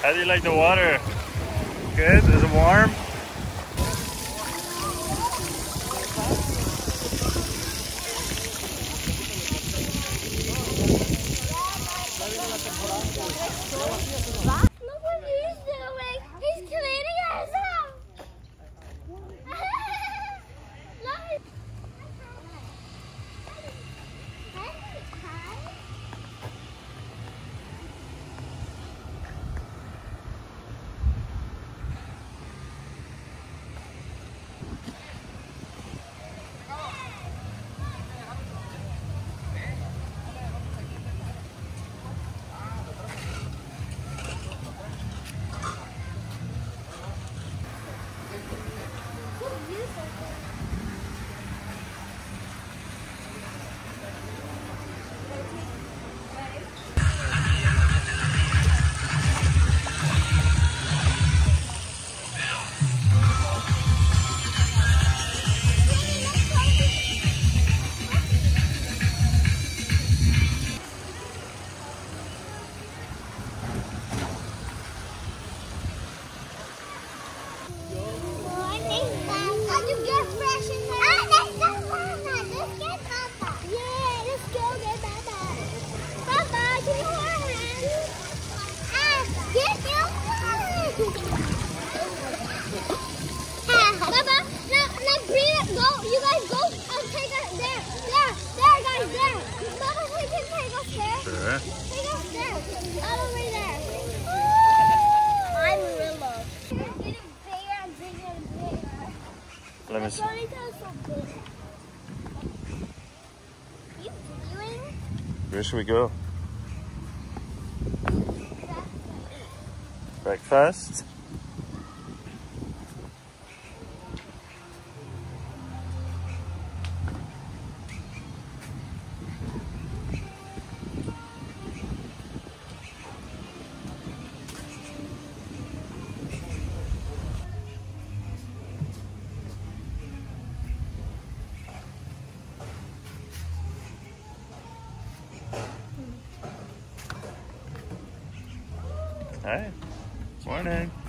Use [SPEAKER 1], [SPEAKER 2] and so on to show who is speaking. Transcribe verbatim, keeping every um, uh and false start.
[SPEAKER 1] How do you like the water? Good? Is it warm?
[SPEAKER 2] Look what he's doing. He's cleaning us out. Look.
[SPEAKER 1] Sure.
[SPEAKER 2] Take us there. All over there. I'm Rilla. It's getting bigger and bigger and bigger.
[SPEAKER 1] Let me see.
[SPEAKER 2] So big. You doing?
[SPEAKER 1] Where should we go? Breakfast? Hi. Morning.